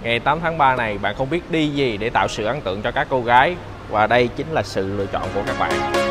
Ngày 8 tháng 3 này bạn không biết đi gì để tạo sự ấn tượng cho các cô gái, và đây chính là sự lựa chọn của các bạn.